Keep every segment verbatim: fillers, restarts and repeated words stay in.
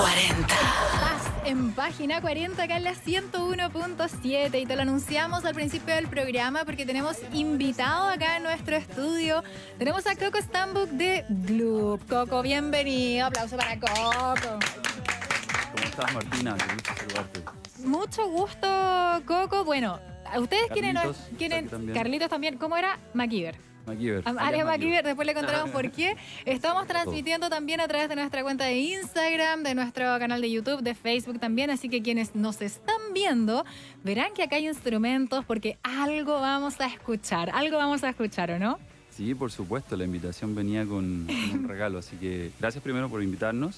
cuarenta. Estás en página cuarenta, acá en la ciento uno punto siete, y te lo anunciamos al principio del programa porque tenemos invitado acá en nuestro estudio. Tenemos a Coco Stambuk de Gloop. Coco, bienvenido. Aplauso para Coco. ¿Cómo estás, Martina? Qué gusto saludarte. Mucho gusto, Coco. Bueno, ustedes quieren... Carlitos, quieren también. Carlitos también. ¿Cómo era? MacGyver. MacGyver. Alias MacGyver, después le contaremos por qué. Estamos transmitiendo también a través de nuestra cuenta de Instagram, de nuestro canal de YouTube, de Facebook también, así que quienes nos están viendo verán que acá hay instrumentos porque algo vamos a escuchar, algo vamos a escuchar, ¿o no? Sí, por supuesto, la invitación venía con, con un regalo, así que gracias primero por invitarnos.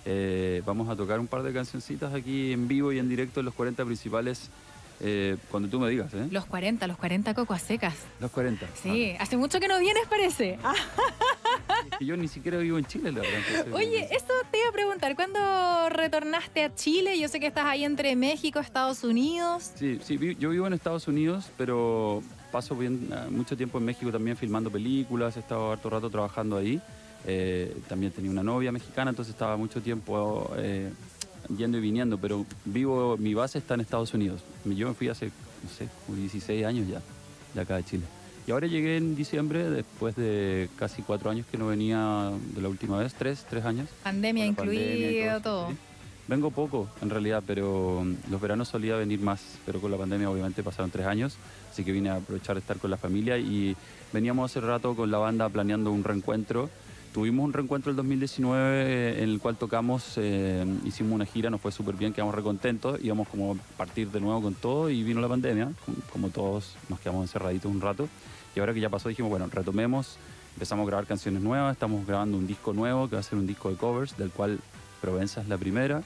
Eh, vamos a tocar un par de cancioncitas aquí en vivo y en directo en los cuarenta principales. Eh, cuando tú me digas, ¿eh? Los cuarenta, los cuarenta Coco a secas. Los cuarenta. Sí, Ah. hace mucho que no vienes, parece. Ah. Es que yo ni siquiera vivo en Chile, la verdad. Entonces, Oye, eso te iba a preguntar, ¿cuándo retornaste a Chile? Yo sé que estás ahí entre México, Estados Unidos. Sí, sí, vi- yo vivo en Estados Unidos, pero paso bien, eh, mucho tiempo en México también filmando películas, he estado harto rato trabajando ahí. Eh, también tenía una novia mexicana, entonces estaba mucho tiempo eh, yendo y viniendo, pero vivo, mi base está en Estados Unidos. Yo me fui hace, no sé, como dieciséis años ya, de acá de Chile. Y ahora llegué en diciembre, después de casi cuatro años que no venía de la última vez, tres, tres años. Pandemia Con la pandemia y incluido, eso, todo. sí. Vengo poco, en realidad, pero los veranos solía venir más, pero con la pandemia obviamente pasaron tres años, así que vine a aprovechar de estar con la familia y veníamos hace rato con la banda planeando un reencuentro. Tuvimos un reencuentro el dos mil diecinueve en el cual tocamos, eh, hicimos una gira, nos fue súper bien, quedamos recontentos, íbamos como a partir de nuevo con todo y vino la pandemia, como, como todos nos quedamos encerraditos un rato. Y ahora que ya pasó dijimos, bueno, retomemos, empezamos a grabar canciones nuevas, estamos grabando un disco nuevo que va a ser un disco de covers, del cual Provenza es la primera,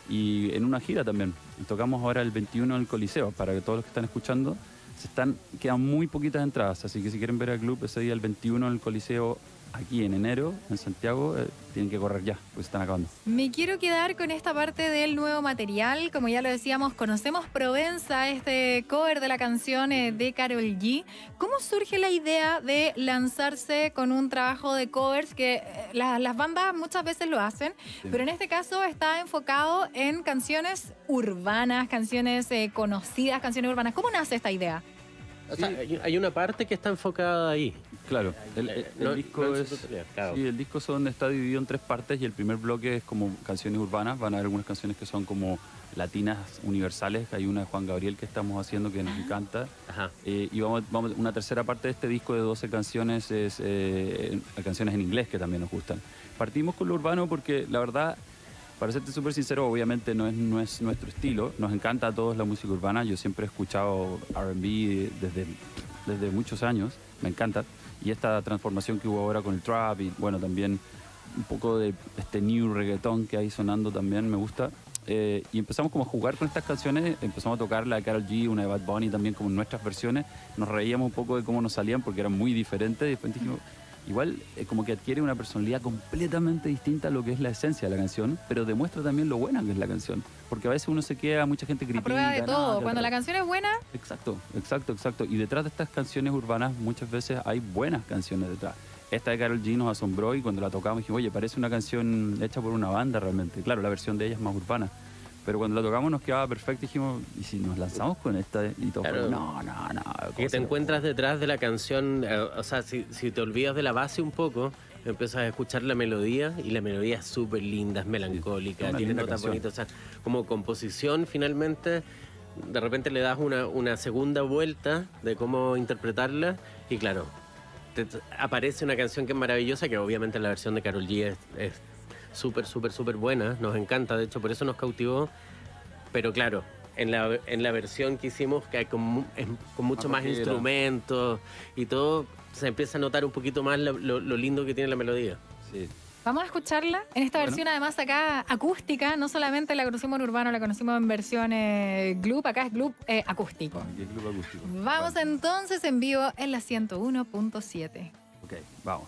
y en una gira también. Tocamos ahora el veintiuno en el Coliseo, para que todos los que están escuchando, se están, quedan muy poquitas entradas, así que si quieren ver al club ese día el veintiuno en el Coliseo, aquí en enero, en Santiago, eh, tienen que correr ya, pues están acabando. Me quiero quedar con esta parte del nuevo material. Como ya lo decíamos, conocemos Provenza, este cover de la canción eh, de Karol G. ¿Cómo surge la idea de lanzarse con un trabajo de covers que eh, la- las bandas muchas veces lo hacen, Sí. pero en este caso está enfocado en canciones urbanas, canciones eh, conocidas, canciones urbanas? ¿Cómo nace esta idea? O sea, hay, hay una parte que está enfocada ahí. Claro, el, el- el No- disco no en es... su totalidad, claro. Sí, el disco son, está dividido en tres partes y el primer bloque es como canciones urbanas. Van a haber algunas canciones que son como latinas universales. Hay una de Juan Gabriel que estamos haciendo que nos encanta. Ajá. Eh, y vamos, vamos, una tercera parte de este disco de doce canciones es eh, canciones en inglés que también nos gustan. Partimos con lo urbano porque la verdad, para serte súper sincero, obviamente no es, no es nuestro estilo. Nos encanta a todos la música urbana. Yo siempre he escuchado R and B desde, desde muchos años. Me encanta. Y esta transformación que hubo ahora con el trap y bueno, también un poco de este new reggaetón que hay sonando también me gusta. Eh, y empezamos como a jugar con estas canciones, empezamos a tocar la de Karol G, una de Bad Bunny también como en nuestras versiones. Nos reíamos un poco de cómo nos salían porque eran muy diferentes y después dijimos, igual eh, como que adquiere una personalidad completamente distinta a lo que es la esencia de la canción, pero demuestra también lo buena que es la canción. Porque a veces uno se queda, mucha gente A critica. prueba de no, todo. que Cuando otra- la canción es buena, Exacto, exacto, exacto. Y detrás de estas canciones urbanas muchas veces hay buenas canciones detrás. Esta de Karol G nos asombró y cuando la tocamos dijimos, oye, parece una canción hecha por una banda realmente. Claro, la versión de ella es más urbana. Pero cuando la tocamos nos quedaba perfecto y dijimos, ¿y si nos lanzamos con esta? Y todo, Claro. no, no, no. ¿cómo Que se te le encuentras detrás de la canción, eh, o sea, si, si te olvidas de la base un poco, empiezas a escuchar la melodía y la melodía es súper linda, es melancólica, es una tiene linda notas canción. bonitas, o sea, como composición finalmente, de repente le das una, una segunda vuelta de cómo interpretarla y claro, te, te- aparece una canción que es maravillosa, que obviamente la versión de Karol G es es súper, súper, súper buena, nos encanta, de hecho por eso nos cautivó, pero claro, en la, en la versión que hicimos, que hay con, mu- es- con mucho Más más rockera. instrumentos y todo, se empieza a notar un poquito más lo, lo- lo lindo que tiene la melodía. Sí. vamos a escucharla en esta Bueno. versión, además acá acústica. No solamente la conocimos en urbano, la conocimos en versión eh, Gloop. Acá es Gloop eh, acústico. Aquí es Club Acústico. Vamos Bueno, entonces en vivo en la ciento uno punto siete. Ok, vamos.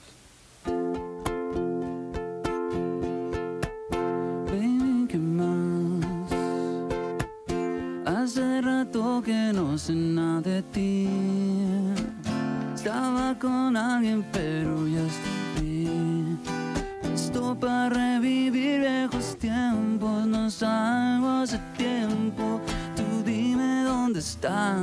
Baby, ¿qué más? Hace rato que no sé nada de ti. Estaba con alguien, pero ya estoy listo para revivir viejos tiempos. no salgo hace tiempo. Tú dime dónde estás,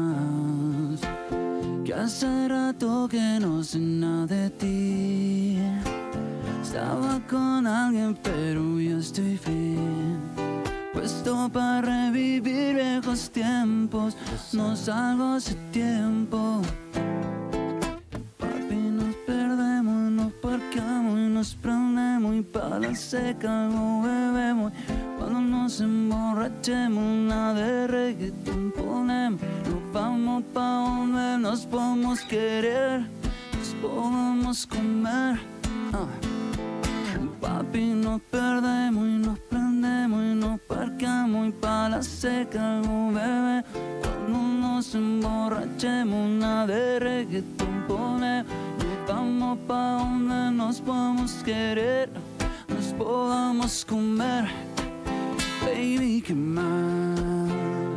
que hace rato que no sé nada de ti. Estaba con alguien pero ya estoy bien, puesto para revivir viejos tiempos. No salgo hace tiempo. Papi, nos perdemos, nos parqueamos y nos prendemos y para la seca algo bebemos. Cuando nos emborrachemos una de reggaetón ponemos. Nos vamos pa' donde nos podemos querer, nos podemos comer. Ah. Papi, nos perdemos y nos prendemos y nos parqueamos y pa' la seca algo bebé. Cuando nos emborrachemos una de reggaetón ponemos. Nos vamos pa' donde nos podemos querer, nos podamos comer. Baby, ¿qué más?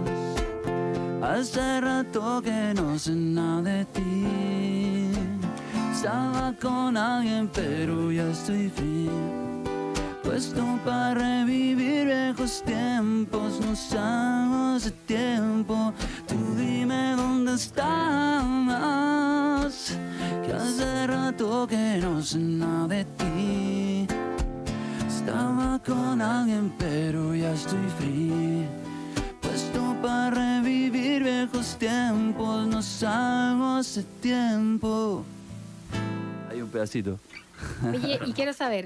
Hace rato que no sé nada de ti. Estaba con alguien pero ya estoy bien, puesto para revivir viejos tiempos. No salgo hace tiempo. Tú dime dónde estás, que hace rato que no sé nada de ti. Estaba con alguien pero ya estoy free, puesto para revivir viejos tiempos. No salgo hace tiempo. Hay un pedacito. Oye, y quiero saber,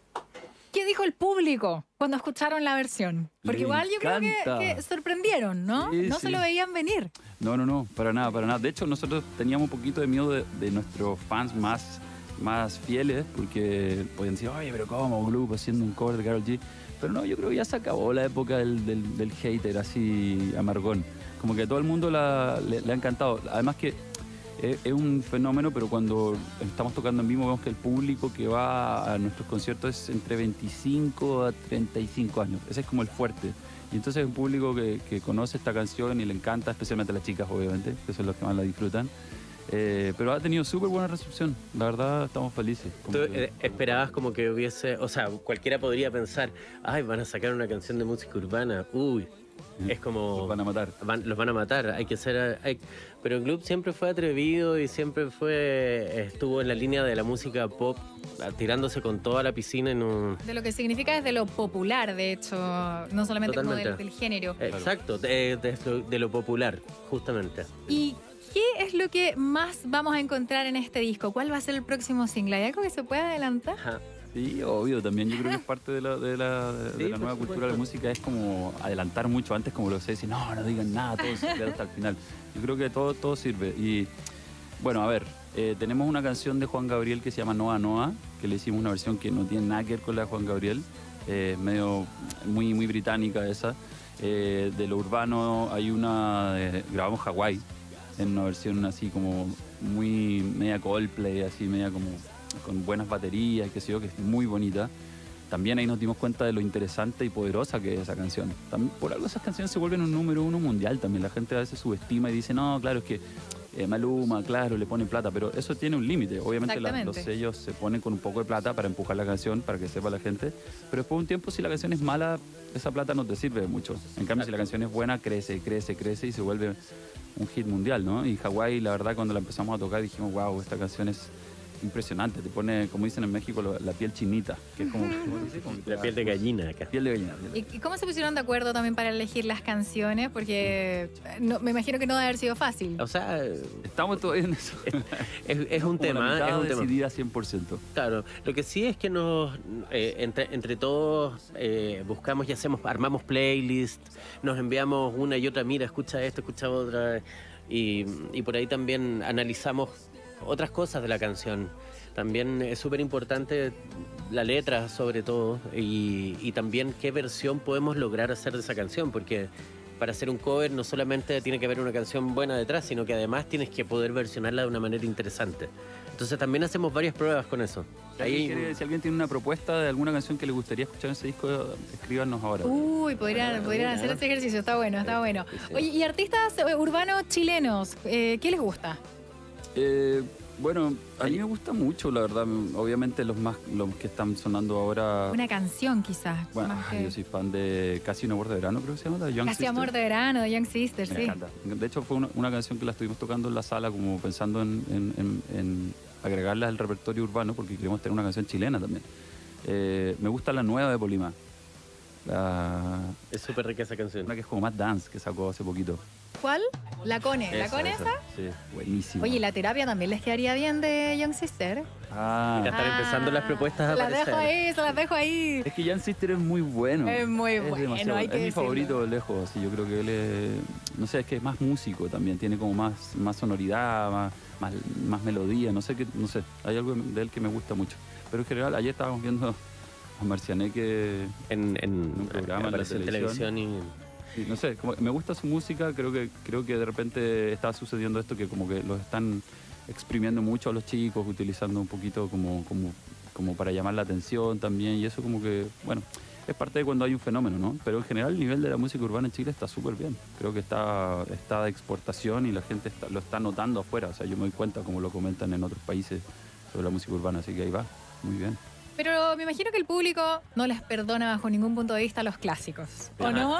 ¿qué dijo el público cuando escucharon la versión? Porque Le igual yo creo que, encanta. que sorprendieron, ¿no? Sí, no sí. se lo veían venir. No, no, no, para nada, para nada. De hecho, nosotros teníamos un poquito de miedo de, de nuestros fans más, más fieles, porque podían decir, oye, pero ¿cómo Gloop haciendo un cover de Karol G? Pero no, yo creo que ya se acabó la época del, del, del hater así amargón. Como que a todo el mundo la, le, le ha encantado. Además que es, es un fenómeno, pero cuando estamos tocando en vivo vemos que el público que va a nuestros conciertos es entre veinticinco a treinta y cinco años. Ese es como el fuerte. Y entonces es un público que, que conoce esta canción y le encanta, especialmente a las chicas, obviamente, que son los que más la disfrutan. Eh, pero ha tenido súper buena recepción. La verdad, estamos felices. Como ¿Tú que- eh, esperabas como que hubiese, o sea, cualquiera podría pensar, ay, van a sacar una canción de música urbana, uy, es como... Los van a matar. van- los van a matar, hay que ser... hay- Pero el club siempre fue atrevido y siempre fue estuvo en la línea de la música pop, tirándose con toda la piscina en un... De lo que significa desde lo popular, de hecho, no solamente como del, Totalmente. del género. Exacto, de, de lo- de lo popular, justamente. ¿Y qué es lo que más vamos a encontrar en este disco? ¿Cuál va a ser el próximo single? ¿Hay algo que se pueda adelantar? Ajá. Sí, obvio, también yo creo que es parte de la, de la, de Sí, la por nueva supuesto. cultura de la música, es como adelantar mucho antes, como lo sé, decir, no, no digan nada, todo se queda hasta el final. Yo creo que todo, todo sirve. Y bueno, a ver, eh, tenemos una canción de Juan Gabriel que se llama Noa Noa, que le hicimos una versión que no tiene nada que ver con la de Juan Gabriel, eh, medio muy, muy británica esa. Eh, de lo urbano hay una, de- grabamos Hawái, en una versión así como muy media Coldplay, así media como con buenas baterías, qué sé yo, que es muy bonita. También ahí nos dimos cuenta de lo interesante y poderosa que es esa canción. También, por algo esas canciones se vuelven un número uno mundial también. La gente a veces subestima y dice, no, claro, es que eh, Maluma, claro, le ponen plata, pero eso tiene un límite. Obviamente la- los Exactamente. sellos se ponen con un poco de plata para empujar la canción, para que sepa la gente, pero después de un tiempo si la canción es mala, esa plata no te sirve de mucho. En cambio, si la canción es buena, crece, crece, crece y se vuelve un hit mundial, ¿no? Y Hawái, la verdad, cuando la empezamos a tocar dijimos, wow, esta canción es impresionante, te pone, como dicen en México, lo- la piel chinita, que es como, ¿cómo dice? Como que te La da- piel de gallina acá. Piel de gallina. piel de- ¿Y y cómo se pusieron de acuerdo también para elegir las canciones? Porque eh, no- me imagino que no debe haber sido fácil. O sea, Estamos todavía en eso. es, es un Como la tema, mitad es un tema. decidida cien por ciento. Claro, lo que sí es que nos eh, entre, entre todos eh, buscamos y hacemos, armamos playlists, nos enviamos una y otra, mira, escucha esto, escucha otra, y, y por ahí también analizamos otras cosas de la canción. También es súper importante la letra, sobre todo, y, y también qué versión podemos lograr hacer de esa canción, porque para hacer un cover no solamente tiene que haber una canción buena detrás, sino que además tienes que poder versionarla de una manera interesante. Entonces también hacemos varias pruebas con eso. Si alguien, Ahí, quiere- si alguien tiene una propuesta de alguna canción que le gustaría escuchar en ese disco, escríbanos ahora. Uy, podrían, Ah, podrían mira. hacer ese ejercicio, está bueno, está bueno. Sí, sí. Oye, y artistas eh, urbanos chilenos, eh, ¿qué les gusta? Eh, Bueno, a mí me gusta mucho, la verdad. Obviamente los más los que están sonando ahora. Una canción quizás. Bueno, más que... yo soy fan de Casi un amor de verano, creo que se llama, de Young Casi Sister. amor de verano, de Young Sisters, Me sí. encanta. De hecho, fue una, una canción que la estuvimos tocando en la sala, como pensando en, en, en, en agregarla al repertorio urbano, porque queremos tener una canción chilena también. Eh, me gusta la nueva de Polima. La, Es súper rica esa canción. una que es como más dance, que sacó hace poquito. ¿Cuál? La Cone. ¿La Esa, Cone esa. esa? Sí, buenísima. Oye, la terapia también les quedaría bien de Young Sister. Ah, Ya están empezando las propuestas a se las aparecer. dejo ahí, se las dejo ahí. es que Young Sister es muy bueno. Es muy bueno, demasiado- hay que Es mi decirlo. favorito lejos. Y yo creo que él es, no sé, es que es más músico también. Tiene como más, más sonoridad, más, más, más melodía. No sé qué, no sé. Hay algo de él que me gusta mucho. Pero en general, ayer estábamos viendo a Marcianeque. En, en, un programa en la apareció en televisión. televisión y... Sí, no sé, como- me gusta su música, creo que, creo que de repente está sucediendo esto que como que los están exprimiendo mucho a los chicos, utilizando un poquito como, como, como para llamar la atención también, y eso como que, bueno, es parte de cuando hay un fenómeno, ¿no? Pero en general el nivel de la música urbana en Chile está súper bien, creo que está, está de exportación y la gente está- lo está notando afuera, o sea, yo me doy cuenta como lo comentan en otros países sobre la música urbana, así que ahí va, muy bien. Pero me imagino que el público no les perdona bajo ningún punto de vista los clásicos, ¿o no?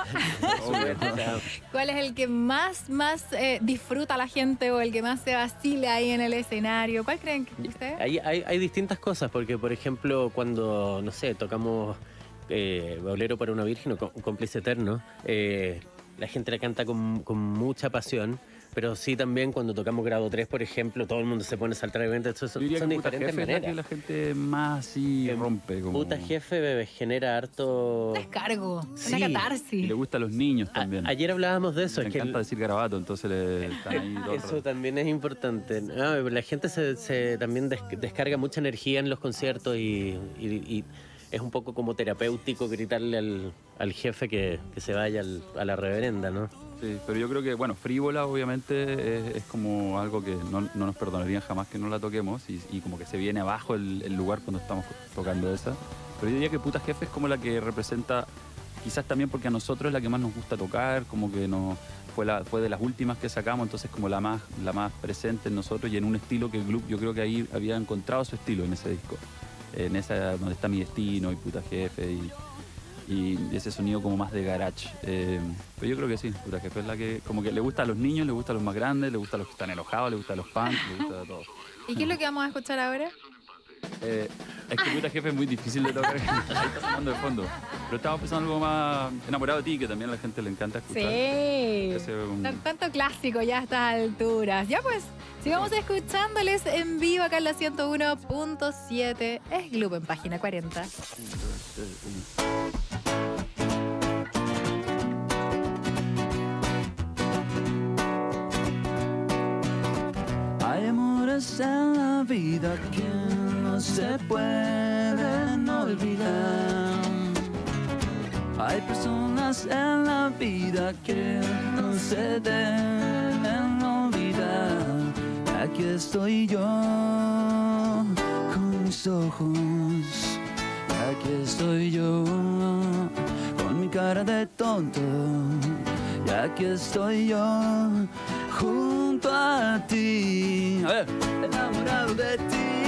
¿Cuál es el que más, más eh, disfruta la gente o el que más se vacila ahí en el escenario? ¿Cuál creen que ustedes? Hay, hay, hay distintas cosas, porque por ejemplo, cuando, no sé, tocamos eh, Bolero para una Virgen o Có- Cómplice Eterno, eh, la gente la canta con, con mucha pasión, pero sí también cuando tocamos Grado tres, por ejemplo, todo el mundo se pone a saltar eventos, eso Yo son, diría son que Puta diferentes Jefe es la que maneras. la gente más así Eh, rompe. Como, Puta Jefe bebé, genera harto... Descargo, Sí. una y catarsis. le gusta a los niños A- también. ayer hablábamos de eso, Le es que encanta el- decir garabato, entonces le están ahí todo el eso rato. también es importante. Ah, la gente se, se también des- descarga mucha energía en los conciertos y, y- y es un poco como terapéutico gritarle al, al jefe que, que se vaya al- a la reverenda, ¿no? Sí, pero yo creo que, bueno, Frívola obviamente es, es como algo que no, no nos perdonarían jamás que no la toquemos y, y como que se viene abajo el, el lugar cuando estamos tocando esa. Pero yo diría que Puta Jefe es como la que representa, quizás también porque a nosotros es la que más nos gusta tocar, como que no, fue, la, fue de las últimas que sacamos, entonces como la más, la más presente en nosotros y en un estilo que el club, yo creo que ahí había encontrado su estilo en ese disco. En esa donde está Mi Destino y Puta Jefe y, y ese sonido como más de garage. Eh, pero yo creo que sí, Puta Jefe es la que como que le gusta a los niños, le gusta a los más grandes, le gusta a los que están enojados, le gusta a los fans, le gusta a todos. ¿Y qué es lo que vamos a escuchar ahora? Eh, es que Puta Jefe es muy difícil de tocar, ahí está sonando de fondo. Pero estamos pensando algo más enamorado de ti, que también a la gente le encanta escuchar. Sí. Ese, um, Tan- Tanto clásico ya a estas alturas. Ya pues, sigamos escuchándoles en vivo acá en la ciento uno punto siete. Es Gloop en página cuarenta. Hay amores en la vida que no se pueden olvidar. Hay personas en la vida que no se deben olvidar. Aquí estoy yo con mis ojos. Aquí estoy yo con mi cara de tonto. Y aquí estoy yo junto a ti, a ver, enamorado de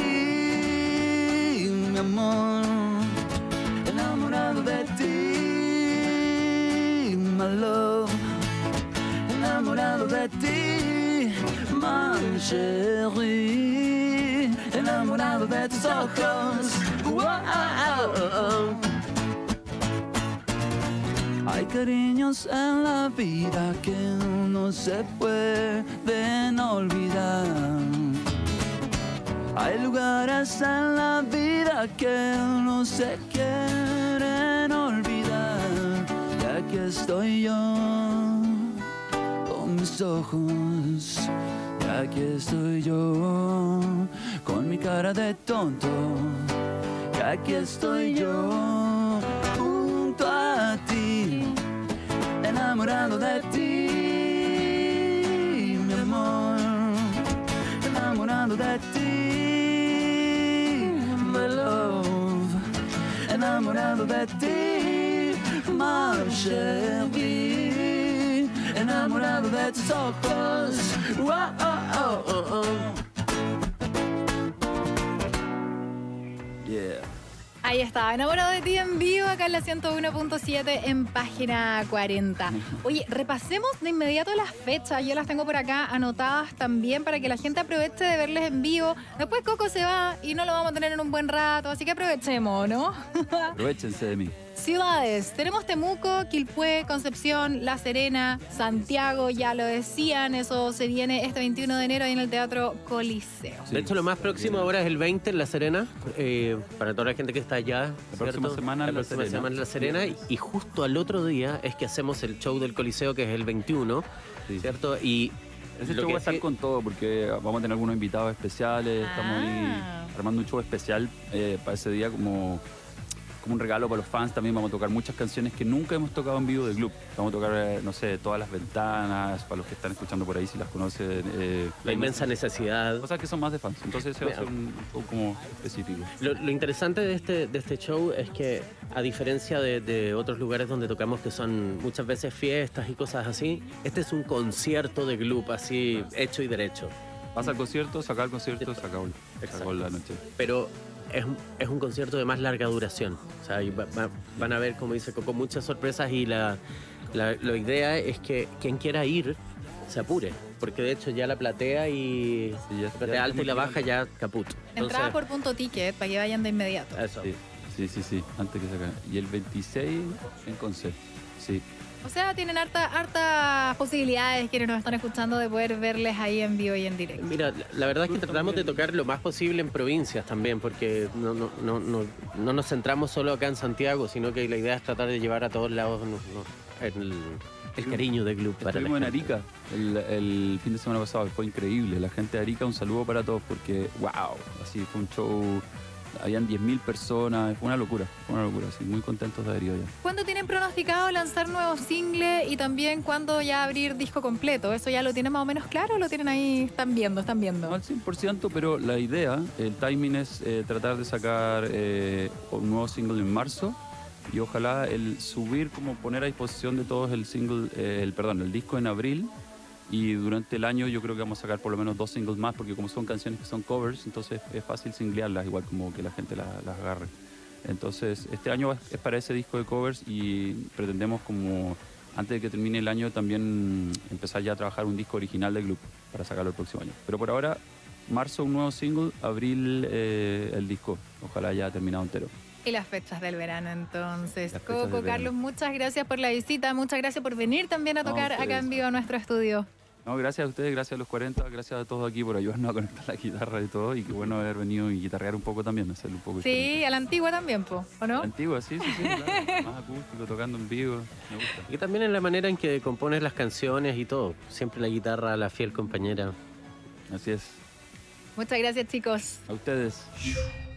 ti, mi amor, enamorado de ti, my love, enamorado de ti, my chérie, enamorado de tus ojos. Wow. Hay cariños en la vida que no se pueden olvidar. Hay lugares en la vida que no se quieren olvidar. Y aquí estoy yo con mis ojos. Y aquí estoy yo con mi cara de tonto. Y aquí estoy yo junto a ti, enamorado de ti, mi amor, enamorado de ti, my love, enamorado de ti, my chérie, enamorado de tus ojos. Wow, oh, oh, oh. Yeah. Ahí está, enamorado de ti en vivo acá en la ciento uno punto siete en página cuarenta. Oye, repasemos de inmediato las fechas. Yo las tengo por acá anotadas también para que la gente aproveche de verles en vivo. Después Coco se va y no lo vamos a tener en un buen rato, así que aprovechemos, ¿no? Aprovechense de mí. Ciudades, tenemos Temuco, Quilpué, Concepción, La Serena, Santiago, ya lo decían, eso se viene este veintiuno de enero ahí en el Teatro Coliseo. Sí. De hecho, lo más próximo ahora es el veinte en La Serena, eh, para toda la gente que está allá. La ¿cierto? próxima semana la en La próxima Serena. semana en La Serena. Y, y justo al otro día es que hacemos el show del Coliseo, que es el veintiuno, Sí. ¿cierto? Y Ese lo show que va a estar sí- con todo porque vamos a tener algunos invitados especiales. Estamos Ah. ahí armando un show especial eh, para ese día como, como un regalo para los fans. También vamos a tocar muchas canciones que nunca hemos tocado en vivo del club. Vamos a tocar, eh, no sé, Todas las Ventanas, para los que están escuchando por ahí si las conocen. eh, la inmensa necesidad. Cosas que son más de fans. Entonces ese va a ser un show como específico. Lo, lo interesante de este, de este show es que, a diferencia de, de otros lugares donde tocamos que son muchas veces fiestas y cosas así, este es un concierto de club así hecho y derecho. Pasa al concierto, saca el concierto, se acabó, se Exacto. acabó la noche. Pero es, un- es un concierto de más larga duración. O sea, y va- va- van a ver, como dice Coco, muchas sorpresas y la, la, la idea es que quien quiera ir se apure. Porque de hecho ya la platea y Sí, ya- la platea ya alta y la estamos baja ya caput. Entrada Entonces, por punto ticket para que vayan de inmediato. eso. Sí, sí, sí, sí, antes que se acabe. Y el veintiséis en Conce. Sí. O sea, tienen harta, hartas posibilidades quienes nos están escuchando de poder verles ahí en vivo y en directo. Mira, la- la verdad es que tratamos de tocar lo más posible en provincias también, porque no, no, no, no, no nos centramos solo acá en Santiago, sino que la idea es tratar de llevar a todos lados no, no, el, el cariño del club para la Estuvimos en gente. Arica el, el fin de semana pasado, fue increíble. La gente de Arica, un saludo para todos porque, wow, así fue un show, habían diez mil personas, fue una locura, fue una locura, así, muy contentos de haber ido allá. ¿Cuándo tienen pronosticado lanzar nuevos singles y también cuándo ya abrir disco completo? ¿Eso ya lo tienen más o menos claro o lo tienen ahí, están viendo, están No viendo? al cien por ciento, pero la idea, el timing es eh, tratar de sacar eh, un nuevo single en marzo y ojalá el subir, como poner a disposición de todos el single, eh, el perdón, el disco en abril. Y durante el año yo creo que vamos a sacar por lo menos dos singles más, porque como son canciones que son covers, entonces es fácil singlearlas, igual como que la gente la- las agarre. Entonces este año es es para ese disco de covers y pretendemos como antes de que termine el año también empezar ya a trabajar un disco original del grupo para sacarlo el próximo año. Pero por ahora, marzo un nuevo single, abril eh, el disco, ojalá ya terminado entero. Y las fechas del verano, entonces. Las fechas Coco, del verano. Carlos, muchas gracias por la visita, muchas gracias por venir también a No, tocar acá ustedes. en vivo a nuestro estudio. No, gracias a ustedes, gracias a los cuarenta, gracias a todos aquí por ayudarnos a conectar la guitarra y todo, y qué bueno haber venido y guitarrear un poco también, hacerlo un poco diferente. Sí, a la antigua también, po, ¿o no? Antigua, sí, sí, sí, claro. Más acústico, tocando en vivo, me gusta. Y también en la manera en que compones las canciones y todo. Siempre la guitarra, la fiel compañera. Así es. Muchas gracias, chicos. A ustedes.